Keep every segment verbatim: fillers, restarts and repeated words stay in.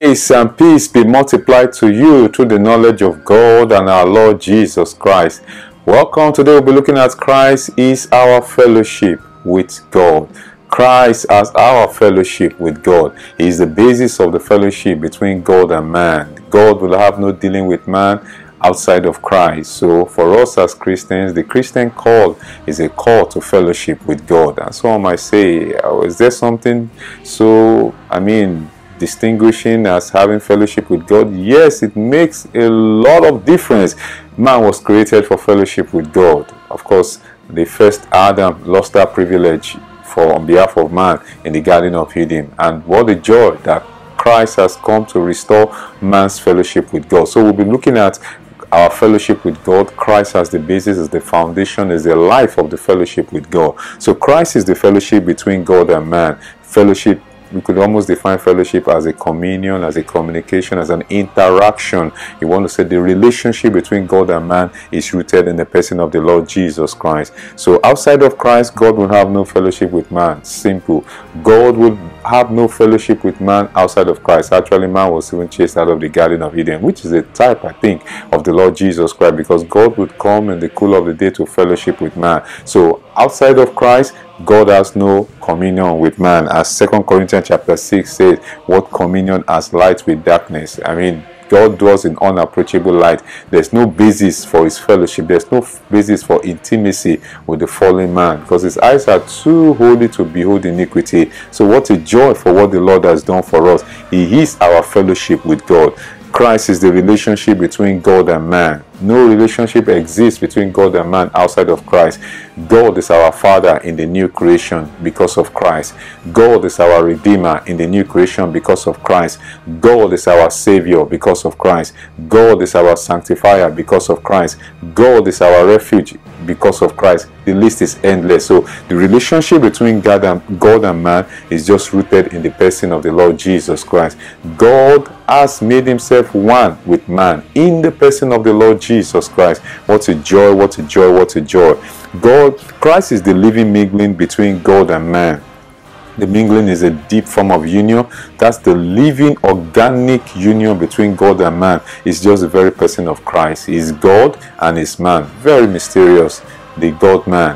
Grace and peace be multiplied to you through the knowledge of God and our Lord Jesus Christ. Welcome. Today we'll be looking at Christ is our fellowship with God. Christ as our fellowship with God. He is the basis of the fellowship between God and man. God will have no dealing with man outside of Christ. So for us as Christians, the Christian call is a call to fellowship with God. And someone might say, oh, is there something so, I mean, distinguishing as having fellowship with God? Yes, it makes a lot of difference. Man was created for fellowship with God. Of course, the first Adam lost that privilege for on behalf of man in the Garden of Eden. And what a joy that Christ has come to restore man's fellowship with God. So we'll be looking at our fellowship with God. Christ as the basis, is the foundation, is the life of the fellowship with God. So Christ is the fellowship between God and man. Fellowship, we could almost define fellowship as a communion, as a communication, as an interaction. You want to say the relationship between God and man is rooted in the person of the Lord Jesus Christ. So outside of Christ, God will have no fellowship with man. Simple. God will have no fellowship with man outside of Christ. Actually, man was even chased out of the Garden of Eden, which is a type, I think, of the Lord Jesus Christ, because God would come in the cool of the day to fellowship with man. So outside of Christ, God has no communion with man. As Second Corinthians chapter six says, what communion has light with darkness? I mean, God dwells in unapproachable light. There's no basis for his fellowship. There's no basis for intimacy with the fallen man, because his eyes are too holy to behold iniquity. So what a joy for what the Lord has done for us. He is our fellowship with God. Christ is the relationship between God and man. No relationship exists between God and man outside of Christ. God is our Father in the new creation because of Christ. God is our Redeemer in the new creation because of Christ. God is our Savior because of Christ. God is our Sanctifier because of Christ. God is our refuge because of Christ. The list is endless. So the relationship between God and, God and man is just rooted in the person of the Lord Jesus Christ. God has made himself one with man in the person of the Lord Jesus Christ. What a joy, what a joy, what a joy. God, Christ is the living mingling between God and man. The mingling is a deep form of union. That's the living organic union between God and man. It's just the very person of Christ. He's God and he's man. Very mysterious. The God-man.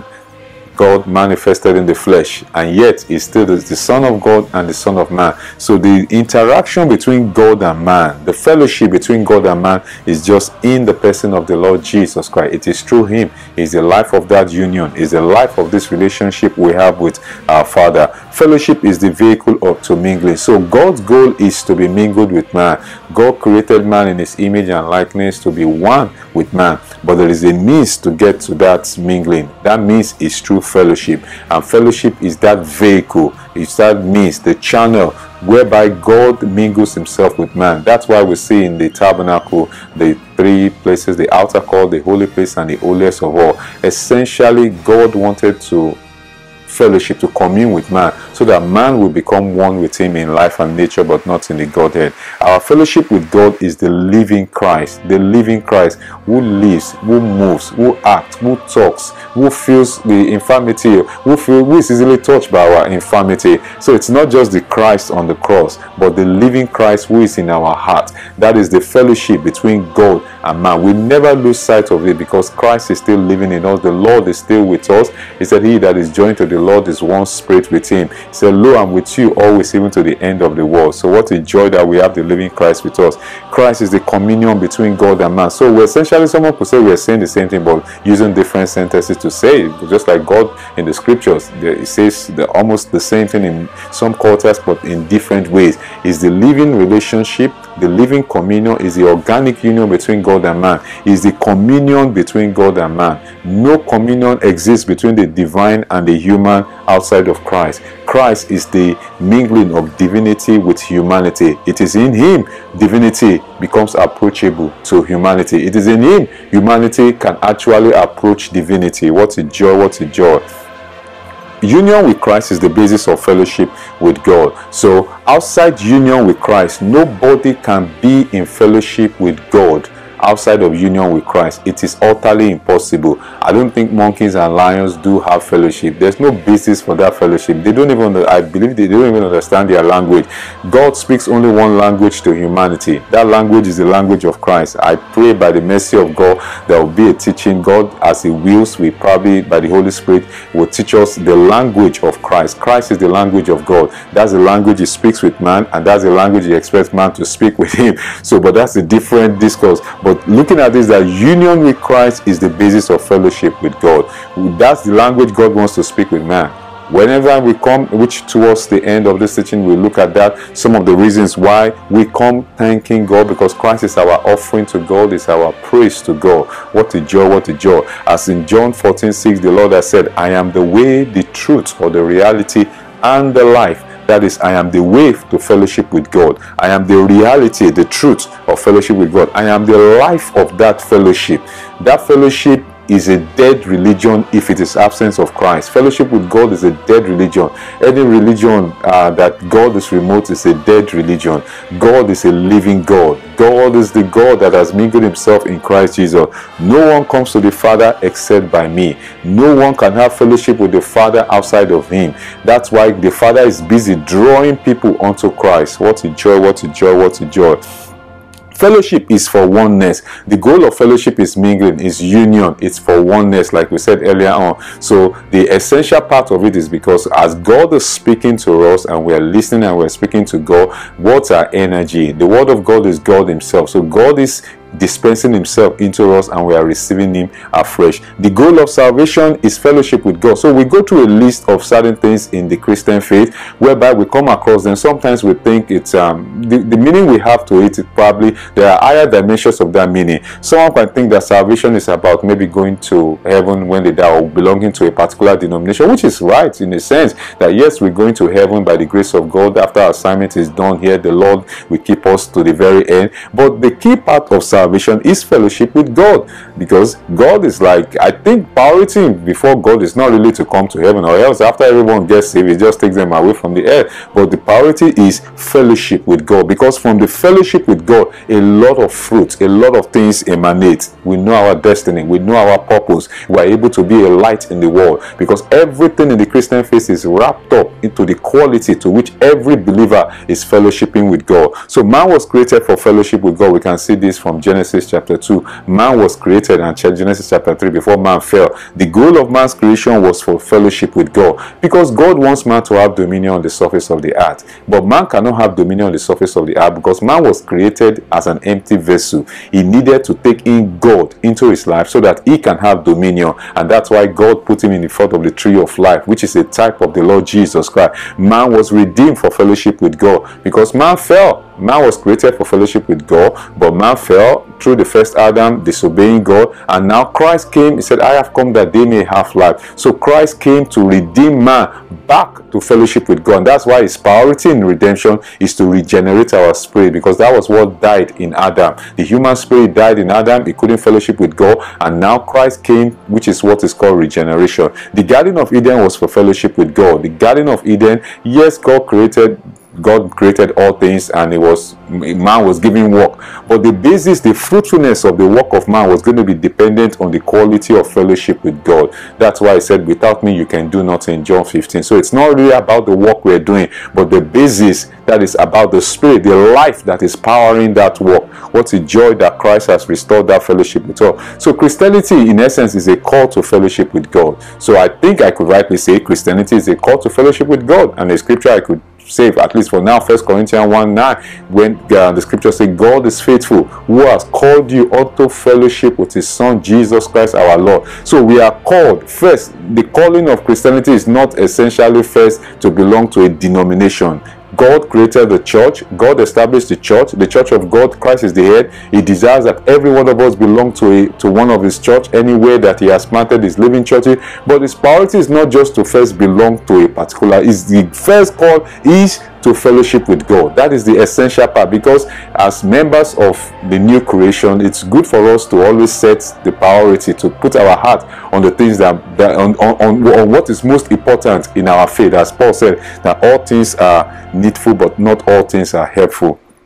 God manifested in the flesh, and yet he still is the Son of God and the Son of Man. So the interaction between God and man, the fellowship between God and man, is just in the person of the Lord Jesus Christ. It is through him. Is the life of that union. Is the life of this relationship we have with our Father. Fellowship is the vehicle of to mingling. So God's goal is to be mingled with man. God created man in his image and likeness to be one with man, but there is a means to get to that mingling. That means is through fellowship, and fellowship is that vehicle, it's that means, the channel whereby God mingles himself with man. That's why we see in the tabernacle the three places, the outer court, the holy place, and the holiest of all. Essentially, God wanted to fellowship, to commune with man, so that man will become one with him in life and nature, but not in the Godhead. Our fellowship with God is the living Christ, the living Christ who lives, who moves, who acts, who talks, who feels the infirmity, who, feel, who is easily touched by our infirmity. So it's not just the Christ on the cross, but the living Christ who is in our heart. That is the fellowship between God and man. We never lose sight of it, because Christ is still living in us. The Lord is still with us. He said, he that is joined to the Lord is one spirit with him. He said, lo, I'm with you always, even to the end of the world. So what a joy that we have the living Christ with us. Christ is the communion between God and man. So we're essentially, someone could say we're saying the same thing, but using different sentences to say it. Just like God in the scriptures, it says the, almost the same thing in some quarters, but in different ways. Is the living relationship, the living communion, is the organic union between God and man. Is the communion between God and man. No communion exists between the divine and the human outside of Christ. Christ is the mingling of divinity with humanity. It is in him divinity becomes approachable to humanity. It is in him humanity can actually approach divinity. What a joy, what a joy. Union with Christ is the basis of fellowship with God. So outside union with Christ, nobody can be in fellowship with God outside of union with Christ. It is utterly impossible. I don't think monkeys and lions do have fellowship. There's no basis for that fellowship. They don't even, I believe they don't even understand their language. God speaks only one language to humanity. That language is the language of Christ. I pray by the mercy of God there will be a teaching. God, as He wills, we probably by the Holy Spirit will teach us the language of Christ. Christ is the language of God. That's the language He speaks with man, and that's the language He expects man to speak with Him. So, but that's a different discourse. But looking at this, that union with Christ is the basis of fellowship with God. That's the language God wants to speak with man. Whenever we come, which towards the end of this teaching, we look at that, some of the reasons why we come thanking God, because Christ is our offering to God, is our praise to God. What a joy, what a joy. As in John fourteen six, the Lord has said, I am the way, the truth, or the reality, and the life. That is, I am the way to fellowship with God. I am the reality, the truth of fellowship with God. I am the life of that fellowship. That fellowship is a dead religion if it is absence of Christ. Fellowship with God is a dead religion. Any religion uh, that God is remote is a dead religion. God is a living God. God is the God that has mingled Himself in Christ Jesus. No one comes to the Father except by me. No one can have fellowship with the Father outside of Him. That's why the Father is busy drawing people unto Christ. What a joy, what a joy, what a joy. Fellowship is for oneness. The goal of fellowship is mingling, is union. It's for oneness, like we said earlier on. So the essential part of it is because as God is speaking to us and we're listening and we're speaking to God, what's our energy? The word of God is God Himself. So God is dispensing Himself into us and we are receiving Him afresh. The goal of salvation is fellowship with God. So we go through a list of certain things in the Christian faith whereby we come across them. Sometimes we think it's um the, the meaning we have to it is probably there are higher dimensions of that meaning. Someone can think that salvation is about maybe going to heaven when they die or belonging to a particular denomination, which is right in a sense that yes, we're going to heaven by the grace of God. After our assignment is done here, the Lord will keep us to the very end. But the key part of salvation Salvation is fellowship with God, because God is like, I think priority before God is not really to come to heaven, or else after everyone gets saved, it just takes them away from the earth. But the priority is fellowship with God, because from the fellowship with God, a lot of fruit, a lot of things emanate. We know our destiny, we know our purpose, we are able to be a light in the world, because everything in the Christian faith is wrapped up into the quality to which every believer is fellowshipping with God. So man was created for fellowship with God. We can see this from Genesis chapter two. Man was created, and Genesis chapter three, before man fell, the goal of man's creation was for fellowship with God, because God wants man to have dominion on the surface of the earth. But man cannot have dominion on the surface of the earth because man was created as an empty vessel. He needed to take in God into his life so that he can have dominion, and that's why God put him in the front of the tree of life, which is a type of the Lord Jesus Christ. Man was redeemed for fellowship with God because man fell. Man was created for fellowship with God, but man fell through the first Adam, disobeying God, and now Christ came. He said, I have come that they may have life. So Christ came to redeem man back to fellowship with God, and that's why his priority in redemption is to regenerate our spirit, because that was what died in Adam. The human spirit died in Adam. He couldn't fellowship with God, and now Christ came, which is what is called regeneration. The Garden of Eden was for fellowship with God. The Garden of Eden, yes, God created God created all things, and it was man was given work, but the basis, the fruitfulness of the work of man was going to be dependent on the quality of fellowship with God. That's why I said, without me you can do nothing, John fifteen. So it's not really about the work we're doing, but the basis that is about the spirit, the life that is powering that work. What a joy that Christ has restored that fellowship with us. So Christianity in essence is a call to fellowship with God. So I think I could rightly say Christianity is a call to fellowship with God, and the scripture I could save, at least for now, First Corinthians one nine, when uh, the scripture says, God is faithful, who has called you unto fellowship with his Son Jesus Christ our Lord. So we are called. First, the calling of Christianity is not essentially first to belong to a denomination. God created the church. God established the church, the church of God. Christ is the head. He desires that every one of us belong to a, to one of his church, anywhere that he has planted his living churches. But his priority is not just to first belong to a particular. Is the first call is to fellowship with God. That is the essential part, because as members of the new creation, it's good for us to always set the priority, to put our heart on the things that, that on, on, on what is most important in our faith. As Paul said, that all things are needful, but not all things are helpful.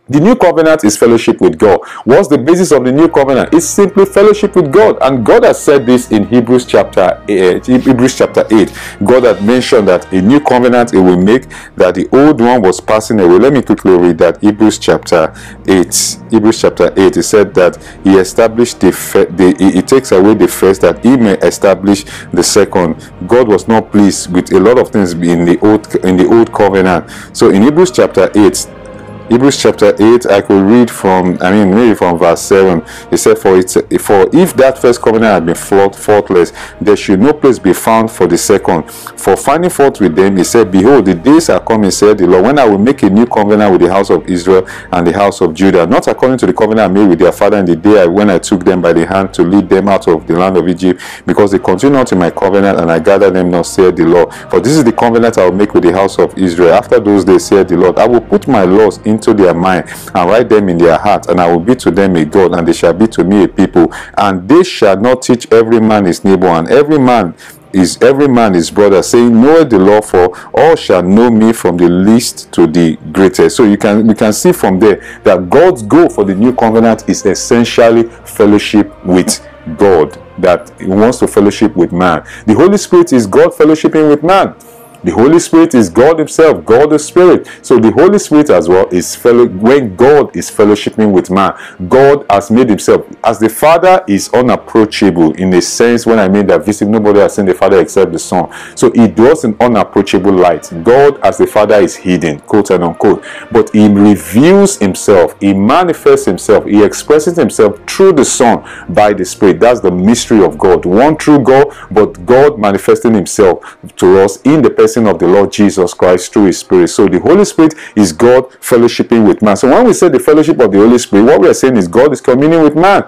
The new covenant is fellowship with God. What's the basis of the new covenant? It's simply fellowship with God. And God has said this in Hebrews chapter eight. Hebrews chapter eight. God had mentioned that a new covenant it will make, that the old one was passing away. Let me quickly read that. Hebrews chapter eight. Hebrews chapter eight. He said that he established the, the he takes away the first that he may establish the second. God was not pleased with a lot of things in the old in the old covenant. So in Hebrews chapter eight, Hebrews chapter eight, I could read from, I mean, maybe from verse seven. He said, for, it, for if that first covenant had been faultless, there should no place be found for the second. For finding fault with them, he said, behold, the days are coming, said the Lord, when I will make a new covenant with the house of Israel and the house of Judah, not according to the covenant I made with their father in the day I, when I took them by the hand to lead them out of the land of Egypt, because they continue not in my covenant, and I gather them not, said the Lord. For this is the covenant I will make with the house of Israel. After those days, said the Lord, I will put my laws in into their mind and write them in their heart, and I will be to them a God, and they shall be to me a people. And they shall not teach every man his neighbor, and every man is every man his brother, saying, know the law, for all shall know me, from the least to the greatest. So you can we can see from there that God's goal for the new covenant is essentially fellowship with God, that he wants to fellowship with man. The Holy Spirit is God fellowshipping with man. The Holy Spirit is God himself, God the Spirit. So the Holy Spirit as well is fellow when God is fellowshipping with man. God has made himself, as the Father is unapproachable, in a sense, when I mean that visible, nobody has seen the Father except the Son. So he dwells in unapproachable light. God as the Father is hidden, quote and unquote. But he reveals himself, he manifests himself, he expresses himself through the Son by the Spirit. That's the mystery of God. One true God, but God manifesting himself to us in the person of the Lord Jesus Christ through his Spirit. So the Holy Spirit is God fellowshipping with man. So when we say the fellowship of the Holy Spirit, what we are saying is God is communing with man.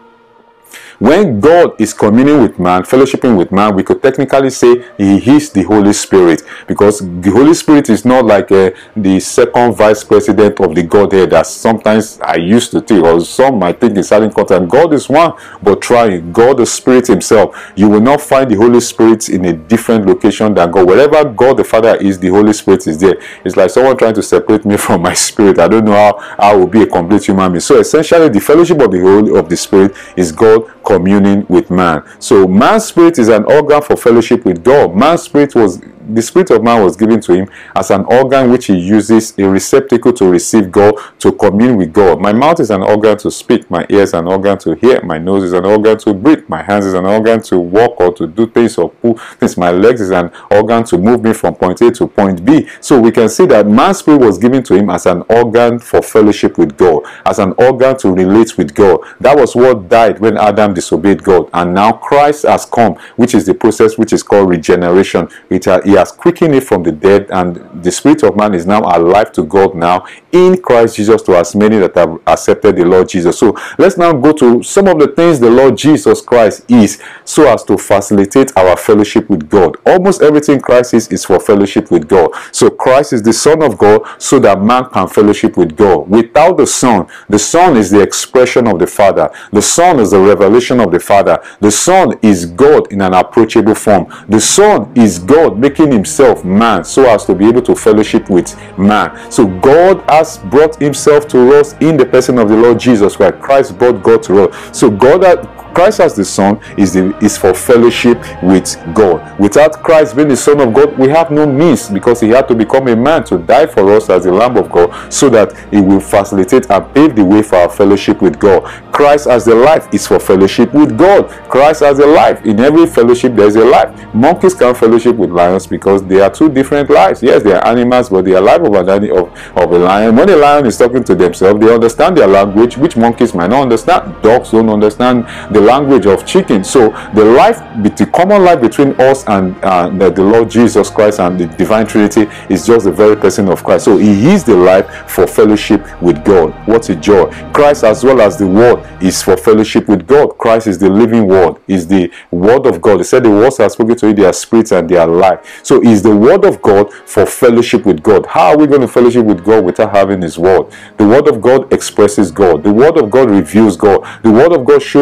When God is communing with man, fellowshipping with man, we could technically say he is the Holy Spirit, because the Holy Spirit is not like uh, the second vice president of the Godhead, that sometimes I used to think, or some might think in certain context. God is one, but trying. God the Spirit himself. You will not find the Holy Spirit in a different location than God. Wherever God the Father is, the Holy Spirit is there. It's like someone trying to separate me from my spirit. I don't know how I will be a complete human being. So essentially, the fellowship of the Holy of the Spirit is God communing with man. So man's spirit is an organ for fellowship with God. Man's spirit was the spirit of man was given to him as an organ which he uses, a receptacle to receive God, to commune with God. My mouth is an organ to speak, my ears is an organ to hear, my nose is an organ to breathe, my hands is an organ to walk or to do things or pull things, my legs is an organ to move me from point A to point B. So we can see that man's spirit was given to him as an organ for fellowship with God, as an organ to relate with God. That was what died when Adam disobeyed God, and now Christ has come, which is the process which is called regeneration. It, uh, he has quickened it from the dead, and the spirit of man is now alive to God now in Christ Jesus, to as many that have accepted the Lord Jesus. So let's now go to some of the things the Lord Jesus Christ is, so as to facilitate our fellowship with God. Almost everything Christ is is for fellowship with God. So Christ is the Son of God, so that man can fellowship with God. Without the Son, the Son is the expression of the Father. The Son is the revelation of the Father. The Son is God in an approachable form. The Son is God making himself man, so as to be able to fellowship with man. So God has brought himself to us in the person of the Lord Jesus Christ. Christ brought God to us. So God had Christ as the Son is the is for fellowship with God. Without Christ being the Son of God, we have no means, because he had to become a man to die for us as the Lamb of God, so that he will facilitate and pave the way for our fellowship with God. Christ as the life is for fellowship with God. Christ as a life. In every fellowship there is a life. Monkeys can't fellowship with lions because they are two different lives. Yes, they are animals, but they are life of, an, of, of a lion. When a lion is talking to themselves, they understand their language, which monkeys might not understand. Dogs don't understand the language of chicken. So the life, the common life between us and uh, the, the Lord Jesus Christ and the divine Trinity is just the very person of Christ. So he is the life for fellowship with God. What a joy. Christ as well as the Word is for fellowship with God. Christ is the living Word, is the Word of God. He said the words are spoken to you, they are spirits and they are life. So is the Word of God for fellowship with God. How are we going to fellowship with God without having his Word? The Word of God expresses God. The Word of God reveals God. The Word of God shows us the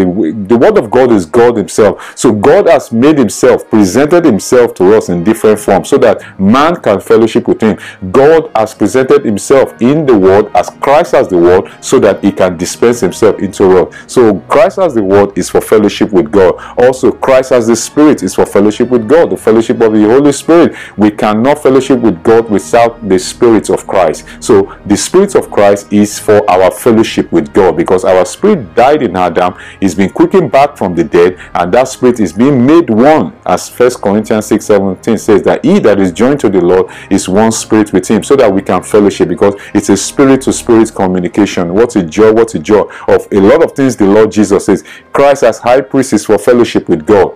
We, the word of God is God himself. So God has made himself, presented himself to us in different forms so that man can fellowship with him. God has presented himself in the word as Christ as the word so that he can dispense himself into the world. So Christ as the word is for fellowship with God. Also, Christ as the Spirit is for fellowship with God, the fellowship of the Holy Spirit. We cannot fellowship with God without the Spirit of Christ. So the Spirit of Christ is for our fellowship with God, because our spirit died in Adam, is being quickened back from the dead, and that spirit is being made one, as First Corinthians six seventeen says, that he that is joined to the Lord is one spirit with him, so that we can fellowship, because it's a spirit to spirit communication. What a joy, what a joy of a lot of things the Lord Jesus says. Christ as high priest is for fellowship with God.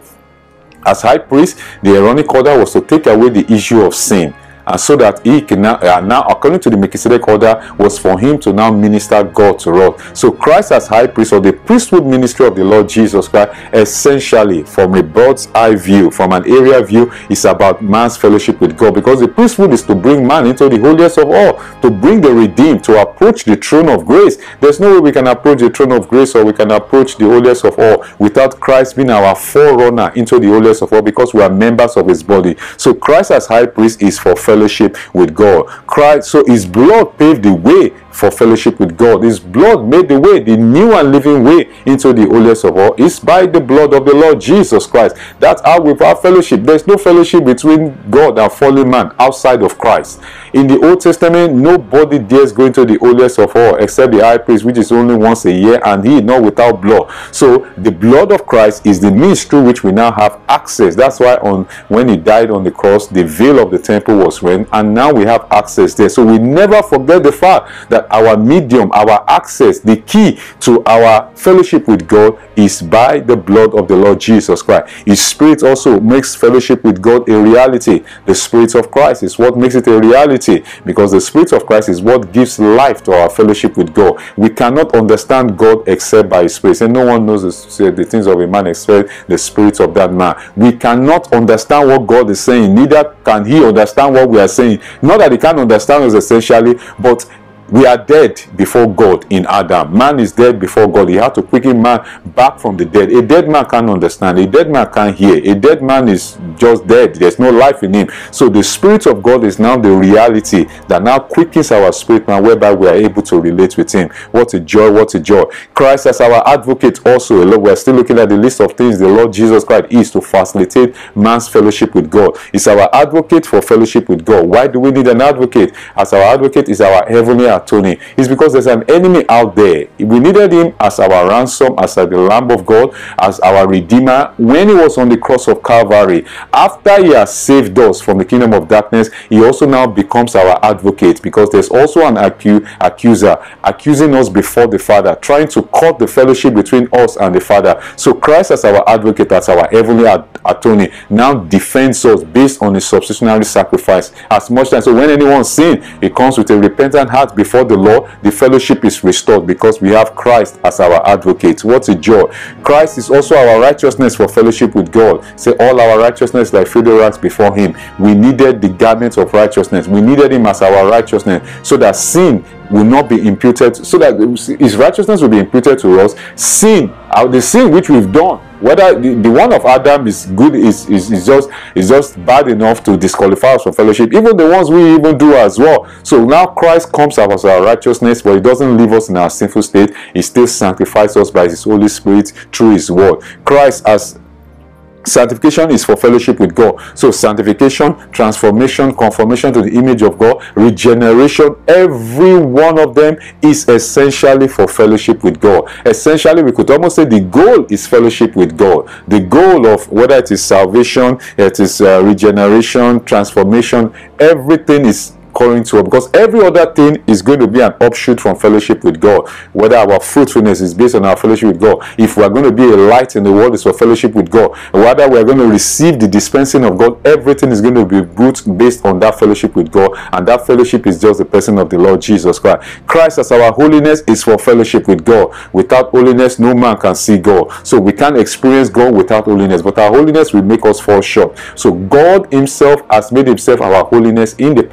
As high priest, the Aaronic order was to take away the issue of sin, and so that he can now, uh, now according to the Melchizedek order, was for him to now minister God to us. So Christ as high priest, or the priesthood ministry of the Lord Jesus Christ, essentially from a bird's eye view, from an area view, is about man's fellowship with God, because the priesthood is to bring man into the holiest of all, to bring the redeemed, to approach the throne of grace. There's no way we can approach the throne of grace, or we can approach the holiest of all, without Christ being our forerunner into the holiest of all, because we are members of his body. So Christ as high priest is for fellowship fellowship with God. Christ, so his blood paved the way for fellowship with God. His blood made the way, the new and living way into the holiest of all is by the blood of the Lord Jesus Christ. That's how we have fellowship. There's no fellowship between God and fallen man outside of Christ. In the Old Testament, nobody dares go into the holiest of all except the high priest, which is only once a year, and he not without blood. So the blood of Christ is the means through which we now have access. That's why on when he died on the cross, the veil of the temple was rent, and now we have access there. So we never forget the fact that our medium, our access, the key to our fellowship with God is by the blood of the Lord Jesus Christ. His Spirit also makes fellowship with God a reality. The Spirit of Christ is what makes it a reality, because the Spirit of Christ is what gives life to our fellowship with God. We cannot understand God except by his Spirit. And no one knows the, the things of a man except the Spirit of that man. We cannot understand what God is saying, neither can he understand what we are saying. Not that he can't understand us essentially, but we are dead before God in Adam. Man is dead before God. He had to quicken man back from the dead. A dead man can't understand. A dead man can't hear. A dead man is just dead. There's no life in him. So the Spirit of God is now the reality that now quickens our spirit man, whereby we are able to relate with him. What a joy, what a joy. Christ as our advocate also. We're still looking at the list of things the Lord Jesus Christ is to facilitate man's fellowship with God. He's our advocate for fellowship with God. Why do we need an advocate? As our advocate is our heavenly attorney. It's because there's an enemy out there. We needed him as our ransom, as the Lamb of God, as our Redeemer when he was on the cross of Calvary. After he has saved us from the kingdom of darkness, he also now becomes our advocate, because there's also an acu accuser accusing us before the Father, trying to cut the fellowship between us and the Father. So Christ as our advocate, as our heavenly attorney, now defends us based on his substitutionary sacrifice. As much as so when anyone sins, it comes with a repentant heart before the Lord, the fellowship is restored because we have Christ as our advocate. What a joy. Christ is also our righteousness for fellowship with God. Say all our righteousness like filthy rags before him. We needed the garment of righteousness. We needed him as our righteousness, so that sin will not be imputed, so that his righteousness will be imputed to us. Sin, the sin which we've done, whether the, the one of Adam is good, is, is, is just is just bad enough to disqualify us from fellowship, even the ones we even do as well. So now Christ comes as our righteousness, but he doesn't leave us in our sinful state. He still sanctifies us by his Holy Spirit through his word. Christ as sanctification is for fellowship with God. So sanctification, transformation, conformation to the image of God, regeneration, every one of them is essentially for fellowship with God. Essentially, we could almost say the goal is fellowship with God. The goal of whether it is salvation, it is uh, regeneration, transformation, everything is calling to us, because every other thing is going to be an offshoot from fellowship with God. Whether our fruitfulness is based on our fellowship with God, if we are going to be a light in the world, it's for fellowship with God. Whether we are going to receive the dispensing of God, everything is going to be based on that fellowship with God, and that fellowship is just the person of the Lord Jesus Christ. Christ as our holiness is for fellowship with God. Without holiness, no man can see God. So we can't experience God without holiness, but our holiness will make us fall short. So God himself has made himself our holiness in the person of the Lord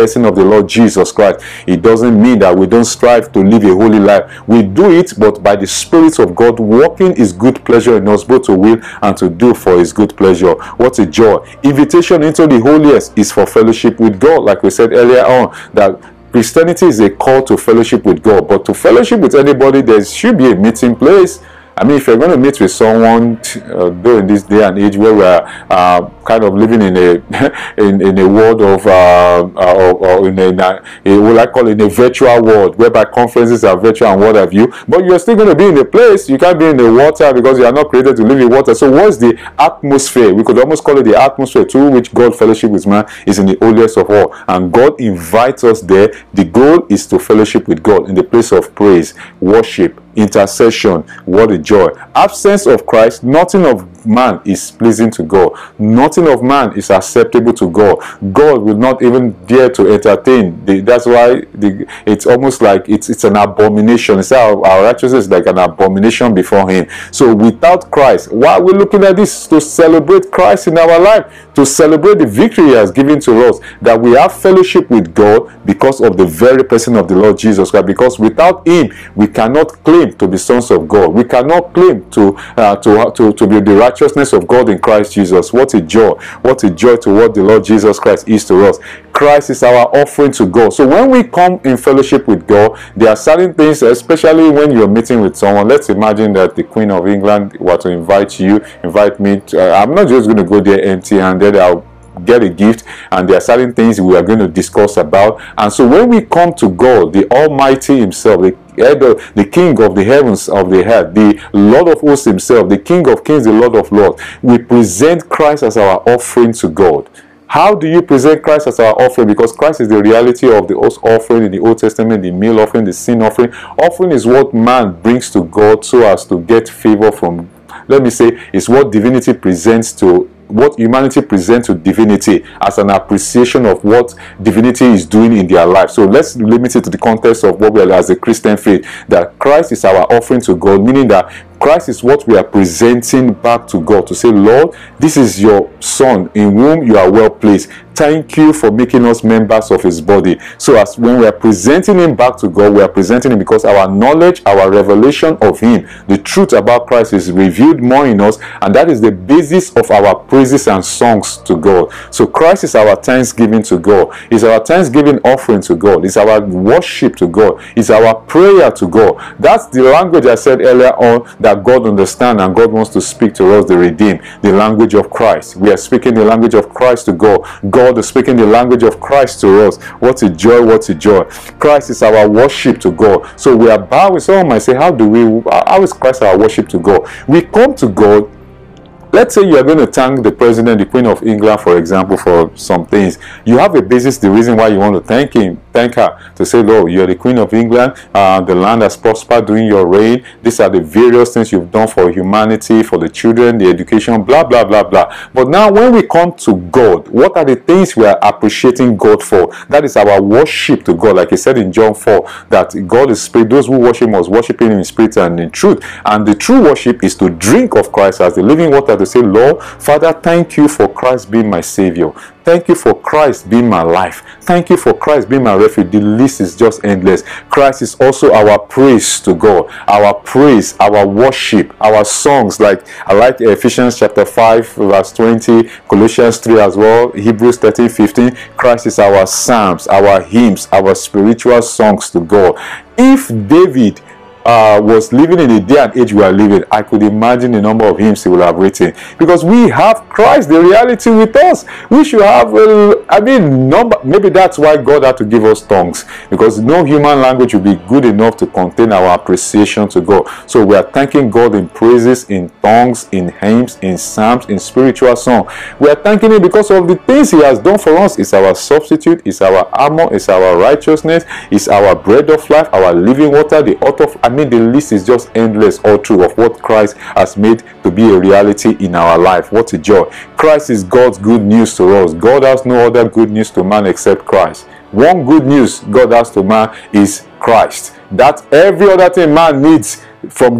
Lord Jesus Christ. It doesn't mean that we don't strive to live a holy life. We do it, but by the Spirit of God working His good pleasure in us, both to will and to do for His good pleasure. What a joy. Invitation into the holiest is for fellowship with God, like we said earlier on, that Christianity is a call to fellowship with God, but to fellowship with anybody, there should be a meeting place. I mean, if you're going to meet with someone, uh, though in this day and age where we're uh, kind of living in a in, in a world of, uh, uh, or, or in a, in a, a, what I call it, in a virtual world, whereby conferences are virtual and what have you, but you're still going to be in a place. You can't be in the water because you are not created to live in water. So what's the atmosphere? We could almost call it the atmosphere through which God fellowship with man is in the holiest of all. And God invites us there. The goal is to fellowship with God in the place of praise, worship, intercession. What a joy. Absence of Christ, nothing of man is pleasing to God. Nothing of man is acceptable to God. God will not even dare to entertain. The, that's why the, it's almost like it's it's an abomination. It's our, our righteousness is like an abomination before Him. So without Christ, why are we looking at this? To celebrate Christ in our life, to celebrate the victory He has given to us, that we have fellowship with God because of the very person of the Lord Jesus Christ. Because without Him, we cannot claim to be sons of God. We cannot claim to uh, to, to to be the righteousness of God in Christ Jesus. What a joy. What a joy to what the Lord Jesus Christ is to us. Christ is our offering to God. So when we come in fellowship with God, there are certain things, especially when you're meeting with someone. Let's imagine that the Queen of England were to invite you, invite me. To, uh, I'm not just going to go there empty-handed. I'll get a gift, and there are certain things we are going to discuss about. And so when we come to God, the Almighty Himself, the the King of the heavens, of the earth, the Lord of hosts Himself, the King of kings, the Lord of lords, we present Christ as our offering to God. How do you present Christ as our offering? Because Christ is the reality of the offering in the Old Testament, the meal offering, the sin offering. Offering is what man brings to God so as to get favor from, let me say, is what divinity presents to what humanity presents to divinity as an appreciation of what divinity is doing in their life. So let's limit it to the context of what we are as a Christian faith, that Christ is our offering to God, meaning that Christ is what we are presenting back to God to say, Lord, this is your Son in whom you are well pleased. Thank you for making us members of His body. So as when we are presenting Him back to God, we are presenting Him because our knowledge, our revelation of Him, the truth about Christ is revealed more in us, and that is the basis of our praises and songs to God. So Christ is our thanksgiving to God. It's our thanksgiving offering to God. It's our worship to God. It's our prayer to God. That's the language I said earlier on that God understands and God wants to speak to us, the redeemed, the language of Christ. We are speaking the language of Christ to God. God is speaking the language of Christ to us. What a joy, what a joy. Christ is our worship to God. So we are bowing. Someone might say, how do we, how is Christ our worship to God? We come to God. Let's say you are going to thank the President, the Queen of England, for example, for some things. You have a basis, the reason why you want to thank him, thank her, to say, Lord, you're the Queen of England, uh, the land has prospered during your reign. These are the various things you've done for humanity, for the children, the education, blah, blah, blah, blah. But now when we come to God, what are the things we are appreciating God for? That is our worship to God. Like he said in John four, that God is spirit. Those who worship must worship Him in spirit and in truth. And the true worship is to drink of Christ as the living water, to say, Lord, Father, thank you for Christ being my Savior. Thank you for Christ being my life. Thank you for Christ being my refuge. The list is just endless. Christ is also our praise to God. Our praise, our worship, our songs. Like I like Ephesians chapter five, verse twenty, Colossians three as well, Hebrews thirteen, fifteen. Christ is our psalms, our hymns, our spiritual songs to God. If David Uh, was living in the day and age we are living, I could imagine the number of hymns he would have written, because we have Christ, the reality, with us. We should have, uh, I mean, number. Maybe that's why God had to give us tongues, because no human language will be good enough to contain our appreciation to God. So we are thanking God in praises, in tongues, in hymns, in psalms, in spiritual song. We are thanking Him because of the things He has done for us. It's our substitute, it's our armor, it's our righteousness, it's our bread of life, our living water, the author of, I mean, the list is just endless, all true, of what Christ has made to be a reality in our life. What a joy. Christ is God's good news to us. God has no other good news to man except Christ. One good news God has to man is Christ. That every other thing man needs from God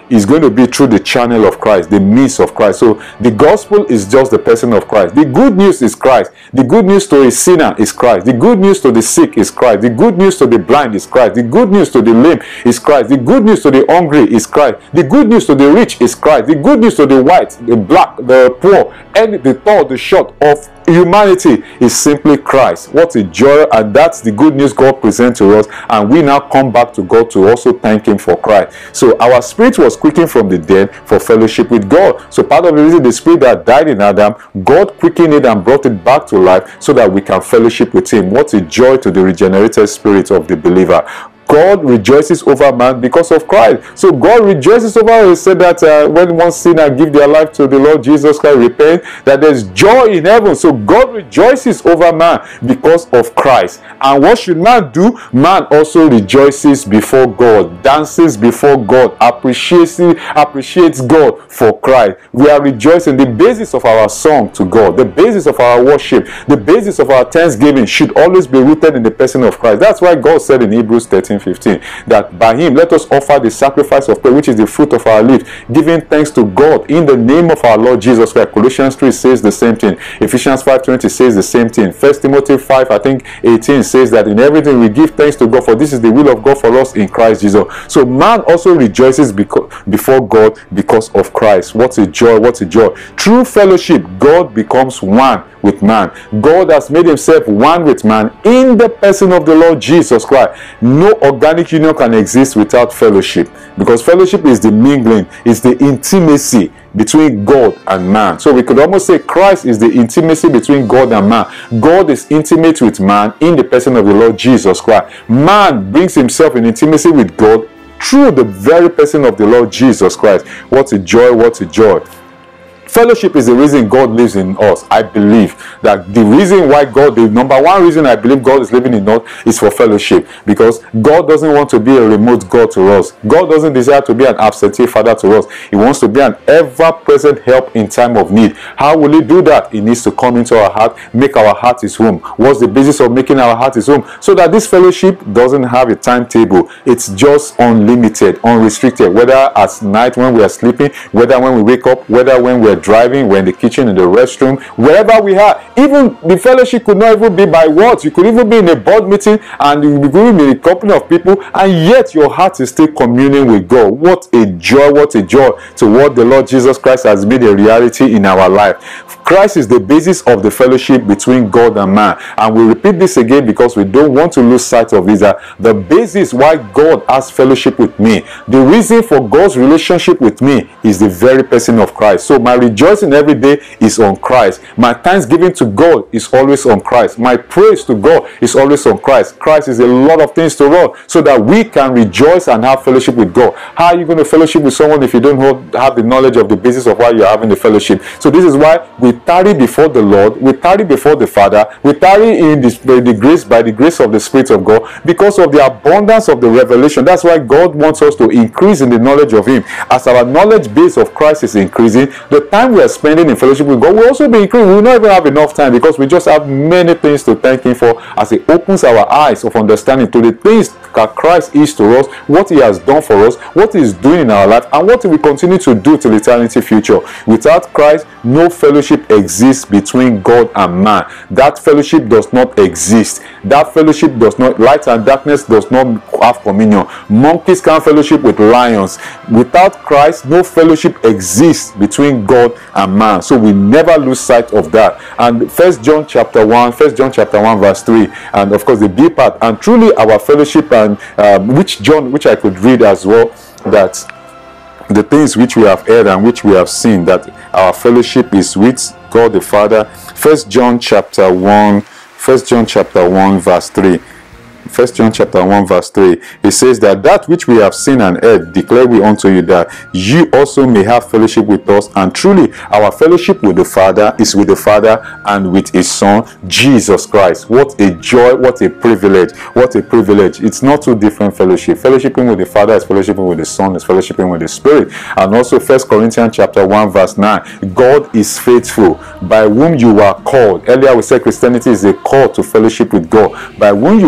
is going to be through the channel of Christ, the means of Christ. So the gospel is just the person of Christ. The good news is Christ. The good news to a sinner is Christ. The good news to the sick is Christ. The good news to the blind is Christ. The good news to the lame is Christ. The good news to the hungry is Christ. The good news to the rich is Christ. The good news to the white, the black, the poor, and the tall, the short of humanity is simply Christ. What a joy. And that's the good news God presents to us, and we now come back to God to also thank him for Christ. So our spirit was quickened from the dead for fellowship with God. So part of the reason the spirit that died in Adam, God quickened it and brought it back to life so that we can fellowship with him. What a joy to the regenerated spirit of the believer. God rejoices over man because of Christ. So God rejoices over, he said that uh, when one sinner give their life to the Lord Jesus Christ, repent, that there's joy in heaven. So God rejoices over man because of Christ. And what should man do? Man also rejoices before God, dances before God, appreciates appreciates God for Christ. We are rejoicing. The basis of our song to God, the basis of our worship, the basis of our thanksgiving should always be rooted in the person of Christ. That's why God said in Hebrews thirteen fifteen that by him let us offer the sacrifice of prayer, which is the fruit of our lips, giving thanks to God in the name of our Lord Jesus Christ. Colossians three says the same thing. Ephesians five twenty says the same thing. First Timothy five, I think eighteen says that in everything we give thanks to God, for this is the will of God for us in Christ Jesus. So man also rejoices because before God because of Christ. What a joy, what a joy. Through fellowship, God becomes one with man. God has made himself one with man in the person of the Lord Jesus Christ. No organic union can exist without fellowship, because fellowship is the mingling, is the intimacy between God and man. So we could almost say Christ is the intimacy between God and man. God is intimate with man in the person of the Lord Jesus Christ. Man brings himself in intimacy with God through the very person of the Lord Jesus Christ. What a joy, what a joy. Fellowship is the reason God lives in us. I believe that the reason why God, the number one reason I believe God is living in us is for fellowship, because God doesn't want to be a remote God to us. God doesn't desire to be an absentee father to us. He wants to be an ever-present help in time of need. How will he do that? He needs to come into our heart, make our heart his home. What's the basis of making our heart his home? So that this fellowship doesn't have a timetable. It's just unlimited, unrestricted, whether at night when we are sleeping, whether when we wake up, whether when we are driving, we're in the kitchen, in the restroom, wherever we are. Even the fellowship could not even be by words. You could even be in a board meeting and you could be in a company of people, and yet your heart is still communing with God. What a joy, what a joy to what the Lord Jesus Christ has made a reality in our life. Christ is the basis of the fellowship between God and man. And we repeat this again because we don't want to lose sight of this. That the basis why God has fellowship with me, the reason for God's relationship with me is the very person of Christ. So my rejoicing every day is on Christ. My thanksgiving to God is always on Christ. My praise to God is always on Christ. Christ is a lot of things to us so that we can rejoice and have fellowship with God. How are you going to fellowship with someone if you don't have the knowledge of the basis of why you're having the fellowship? So this is why we tarry before the Lord, we tarry before the Father, we tarry in the, the grace, by the grace of the Spirit of God, because of the abundance of the revelation. That's why God wants us to increase in the knowledge of him. As our knowledge base of Christ is increasing, the time we are spending in fellowship with God will also be increasing. We will not even have enough time, because we just have many things to thank him for as he opens our eyes of understanding to the things that Christ is to us, what he has done for us, what he is doing in our life, and what he will continue to do till eternity future. Without Christ, no fellowship exists between God and man. That fellowship does not exist. That fellowship does not, light and darkness does not have communion. Monkeys can't fellowship with lions. Without Christ, no fellowship exists between God and man. So we never lose sight of that. And First John chapter one, First John chapter one verse three, and of course the B part, and truly our fellowship, and um, which John, which I could read as well, that the things which we have heard and which we have seen, that our fellowship is with God the Father. First John chapter one, First John chapter one verse three. First John chapter one verse three, it says that that which we have seen and heard declare we unto you, that you also may have fellowship with us. And truly our fellowship with the Father is with the Father and with his Son Jesus Christ. What a joy, what a privilege, what a privilege. It's not two different fellowship. Fellowshipping with the Father is fellowshipping with the Son, is fellowshipping with the Spirit. And also First Corinthians chapter one verse nine, God is faithful, by whom you are called. Earlier we said Christianity is a call to fellowship with God, by whom you are called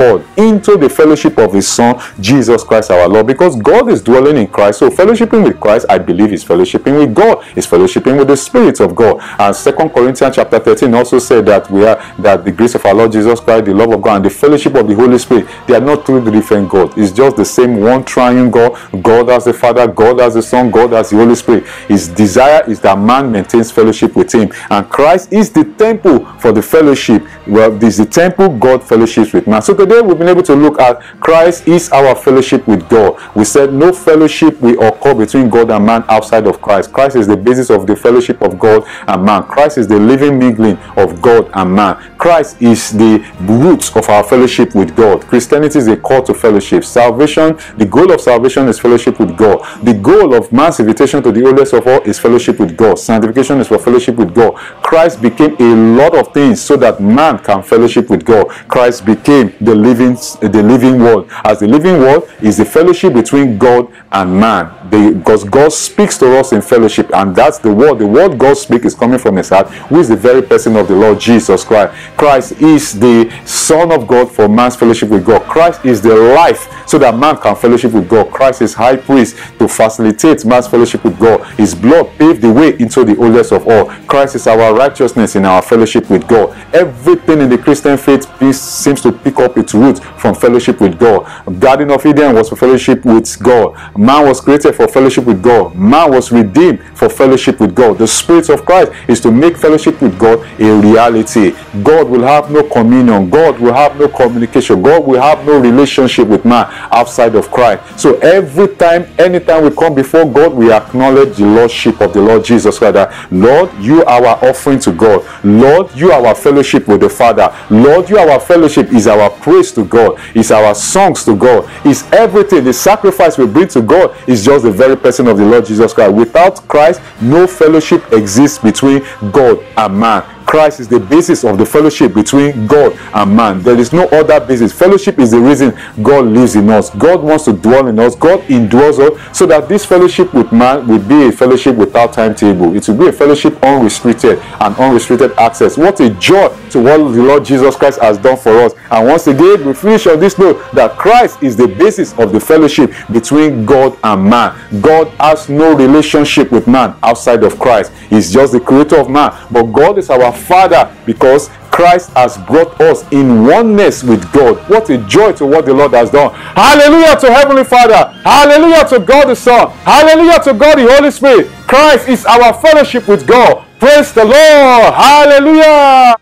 called into the fellowship of his Son, Jesus Christ our Lord, because God is dwelling in Christ. So fellowshipping with Christ, I believe, is fellowshipping with God, is fellowshipping with the Spirit of God. And Second Corinthians chapter thirteen also said that we are that the grace of our Lord Jesus Christ, the love of God, and the fellowship of the Holy Spirit, they are not two different gods. It's just the same one triune God. God as the Father, God as the Son, God as the Holy Spirit. His desire is that man maintains fellowship with him, and Christ is the temple for the fellowship. Well, this is the temple God fellowships with man. So today we've been able to look at Christ is our fellowship with God. We said no fellowship will occur between God and man outside of Christ. Christ is the basis of the fellowship of God and man. Christ is the living mingling of God and man. Christ is the root of our fellowship with God. Christianity is a call to fellowship. Salvation, the goal of salvation is fellowship with God. The goal of man's invitation to the holiest of all is fellowship with God. Sanctification is for fellowship with God. Christ became a lot of things so that man can fellowship with God. Christ became the living the living word. As the living word is the fellowship between God and man. The, because God speaks to us in fellowship, and that's the word. The word God speaks is coming from his heart, who is the very person of the Lord Jesus Christ. Christ is the Son of God for man's fellowship with God. Christ is the life so that man can fellowship with God. Christ is high priest to facilitate man's fellowship with God. His blood paved the way into the holiest of all. Christ is our righteousness in our fellowship with God. Everything in the Christian faith seems to pick up its root from fellowship with God. Garden of Eden was for fellowship with God. Man was created for fellowship with God. Man was redeemed for fellowship with God. The Spirit of Christ is to make fellowship with God a reality. God will have no communion. God will have no communication. God will have no relationship with man outside of Christ. So every time, anytime we come before God, we acknowledge the Lordship of the Lord Jesus Christ. That, Lord, you are our offering to God. Lord, you are our fellowship with the Father. Lord, you are our fellowship is our praise to God. Is our songs to God. Is everything. The sacrifice we bring to God is just the very person of the Lord Jesus Christ. Without Christ, no fellowship exists between God and man. Christ is the basis of the fellowship between God and man. There is no other basis. Fellowship is the reason God lives in us. God wants to dwell in us. God indwells us, so that this fellowship with man will be a fellowship without timetable. It will be a fellowship unrestricted and unrestricted access. What a joy to what the Lord Jesus Christ has done for us. And once again, we finish on this note that Christ is the basis of the fellowship between God and man. God has no relationship with man outside of Christ. He's just the creator of man. But God is our Father, because Christ has brought us in oneness with God. What a joy to what the Lord has done. Hallelujah to Heavenly Father. Hallelujah to God the Son. Hallelujah to God the Holy Spirit. Christ is our fellowship with God. Praise the Lord. Hallelujah.